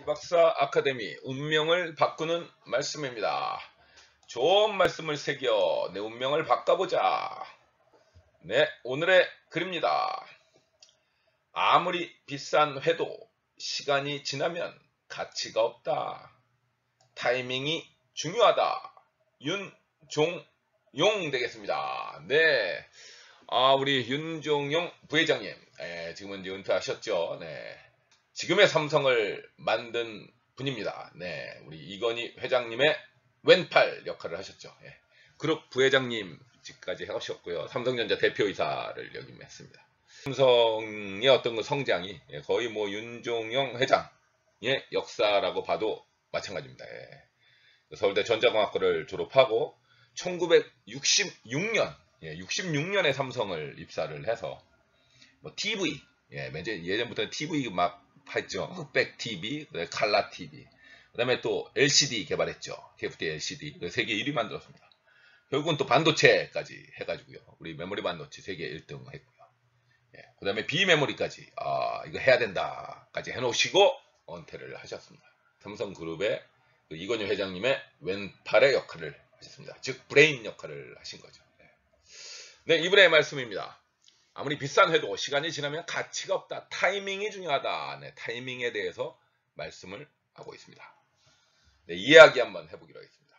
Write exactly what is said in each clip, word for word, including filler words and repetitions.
이박사 아카데미 운명을 바꾸는 말씀입니다. 좋은 말씀을 새겨 내 운명을 바꿔보자. 네, 오늘의 글입니다. 아무리 비싼 회도 시간이 지나면 가치가 없다. 타이밍이 중요하다. 윤종용 되겠습니다. 네, 아, 우리 윤종용 부회장님, 예, 지금은 이제 은퇴하셨죠. 네. 지금의 삼성을 만든 분입니다. 네, 우리 이건희 회장님의 왼팔 역할을 하셨죠. 예. 그룹 부회장님까지 하셨고요. 삼성전자 대표이사를 역임했습니다. 삼성의 어떤 그 성장이 거의 뭐 윤종용 회장의 역사라고 봐도 마찬가지입니다. 예. 서울대 전자공학과를 졸업하고 천구백육십육 년, 예, 육십육 년에 삼성을 입사를 해서 뭐 티비, 예, 예전부터 티비 막 했죠. 흑백 티비, 칼라 티비, 그 다음에 또 엘시디 개발했죠. 케이에프티 엘시디, 세계 일 위 만들었습니다. 결국은 또 반도체까지 해가지고요. 우리 메모리 반도체 세계 일 등 했고요. 예, 그 다음에 비메모리까지, 아, 이거 해야 된다까지 해놓으시고 은퇴를 하셨습니다. 삼성그룹의 그 이건희 회장님의 왼팔의 역할을 하셨습니다. 즉, 브레인 역할을 하신 거죠. 예. 네, 이분의 말씀입니다. 아무리 비싼 회도 시간이 지나면 가치가 없다. 타이밍이 중요하다. 네, 타이밍에 대해서 말씀을 하고 있습니다. 네, 이야기 한번 해보기로 하겠습니다.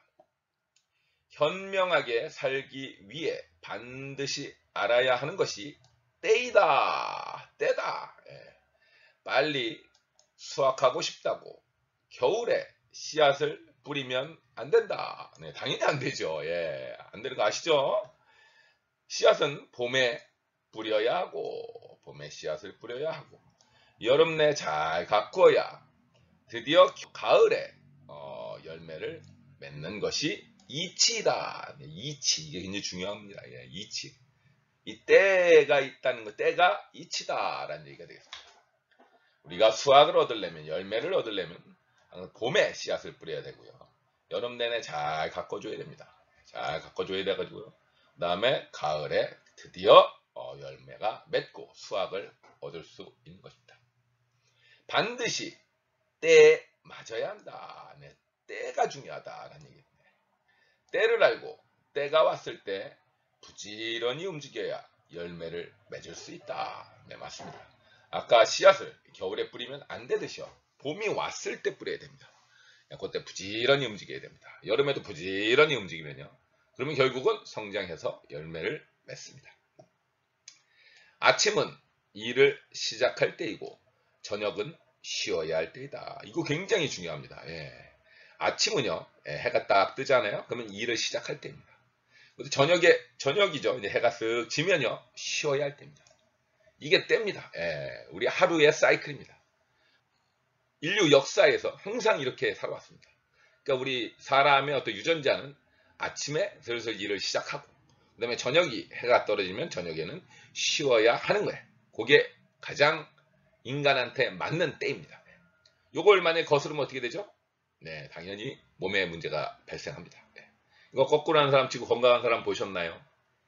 현명하게 살기 위해 반드시 알아야 하는 것이 때이다. 때다. 예. 빨리 수확하고 싶다고 겨울에 씨앗을 뿌리면 안 된다. 네, 당연히 안 되죠. 예, 안 되는 거 아시죠? 씨앗은 봄에 뿌려야 하고, 봄에 씨앗을 뿌려야 하고, 여름 내 잘 가꾸어야 드디어 가을에 어, 열매를 맺는 것이 이치다. 이치, 이게 굉장히 중요합니다. 예, 이치. 이 때가 있다는 거, 때가 이치다라는 얘기가 되겠습니다. 우리가 수확을 얻으려면, 열매를 얻으려면 봄에 씨앗을 뿌려야 되고요. 여름 내내 잘 가꿔줘야 됩니다. 잘 가꿔줘야 돼가지고요. 그 다음에 가을에 드디어 어, 열매가 맺고 수확을 얻을 수 있는 것입니다. 반드시 때에 맞아야 한다. 네, 때가 중요하다라는 얘기입니다. 때를 알고 때가 왔을 때 부지런히 움직여야 열매를 맺을 수 있다. 네, 맞습니다. 아까 씨앗을 겨울에 뿌리면 안 되듯이요. 봄이 왔을 때 뿌려야 됩니다. 그때 부지런히 움직여야 됩니다. 여름에도 부지런히 움직이면요. 그러면 결국은 성장해서 열매를 맺습니다. 아침은 일을 시작할 때이고 저녁은 쉬어야 할 때이다. 이거 굉장히 중요합니다. 예. 아침은요, 예, 해가 딱 뜨잖아요. 그러면 일을 시작할 때입니다. 저녁에 저녁이죠. 이제 해가 쓱 지면요, 쉬어야 할 때입니다. 이게 때입니다. 예, 우리 하루의 사이클입니다. 인류 역사에서 항상 이렇게 살아왔습니다. 그러니까 우리 사람의 어떤 유전자는 아침에 슬슬 일을 시작하고, 그 다음에 저녁이 해가 떨어지면 저녁에는 쉬어야 하는 거예요. 그게 가장 인간한테 맞는 때입니다. 요걸 만약에 거스르면 어떻게 되죠? 네, 당연히 몸에 문제가 발생합니다. 네. 이거 거꾸로 하는 사람 치고 건강한 사람 보셨나요?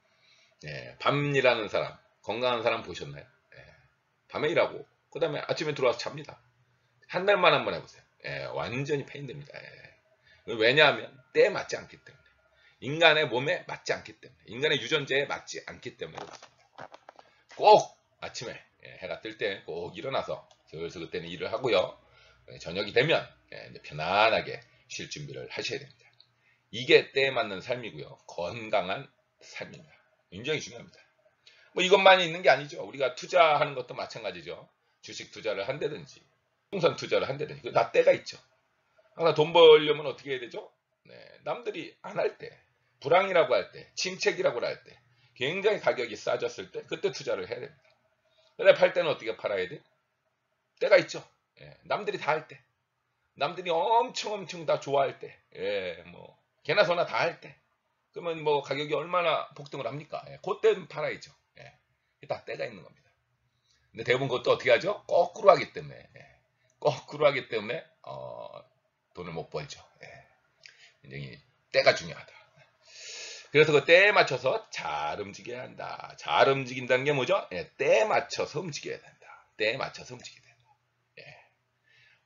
네, 밤 일하는 사람, 건강한 사람 보셨나요? 네, 밤에 일하고 그 다음에 아침에 들어와서 잡니다. 한 달만 한번 해보세요. 네, 완전히 페인됩니다. 네. 왜냐하면 때에 맞지 않기 때문에. 인간의 몸에 맞지 않기 때문에, 인간의 유전자에 맞지 않기 때문에 그렇습니다. 꼭 아침에 해가 뜰 때 꼭 일어나서 슬슬 그때는 일을 하고요. 저녁이 되면 이제 편안하게 쉴 준비를 하셔야 됩니다. 이게 때에 맞는 삶이고요. 건강한 삶입니다. 굉장히 중요합니다. 뭐 이것만 있는 게 아니죠. 우리가 투자하는 것도 마찬가지죠. 주식 투자를 한다든지 부동산 투자를 한다든지 다 때가 있죠. 항상 돈 벌려면 어떻게 해야 되죠? 네, 남들이 안 할 때, 불황이라고 할 때, 침체기라고 할 때, 굉장히 가격이 싸졌을 때 그때 투자를 해야 됩니다. 근데 팔 때는 어떻게 팔아야 돼? 때가 있죠. 예, 남들이 다 할 때, 남들이 엄청 엄청 다 좋아할 때, 예, 뭐 개나 소나 다 할 때, 그러면 뭐 가격이 얼마나 폭등을 합니까? 예, 그때는 팔아야죠. 예, 다 때가 있는 겁니다. 근데 대부분 그것도 어떻게 하죠? 거꾸로 하기 때문에, 예, 거꾸로 하기 때문에 어, 돈을 못 벌죠. 예, 굉장히 때가 중요하다. 그래서 그 때에 맞춰서 잘 움직여야 한다. 잘 움직인다는 게 뭐죠? 예, 때에 맞춰서 움직여야 된다. 때에 맞춰서 움직여야 된다. 예.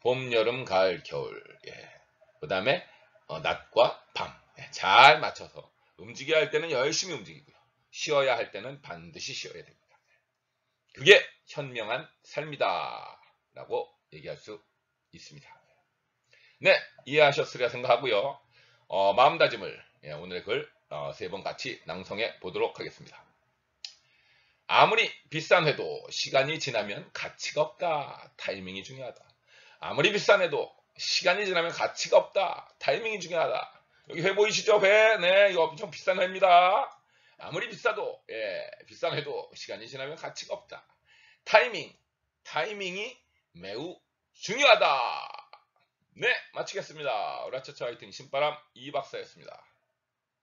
봄, 여름, 가을, 겨울. 예. 그 다음에 어, 낮과 밤. 예. 잘 맞춰서 움직여야 할 때는 열심히 움직이고요. 쉬어야 할 때는 반드시 쉬어야 됩니다. 그게 현명한 삶이다 라고 얘기할 수 있습니다. 네, 이해하셨으리라 생각하고요. 어, 마음다짐을 예, 오늘의 글 어, 세 번 같이 낭송해 보도록 하겠습니다. 아무리 비싼 회도 시간이 지나면 가치가 없다. 타이밍이 중요하다. 아무리 비싼 회도 시간이 지나면 가치가 없다. 타이밍이 중요하다. 여기 회 보이시죠? 회. 네, 이거 엄청 비싼 회입니다. 아무리 비싸도 예, 비싼 회도 시간이 지나면 가치가 없다. 타이밍, 타이밍이 매우 중요하다. 네, 마치겠습니다. 우라차차 화이팅 신바람 이 박사였습니다.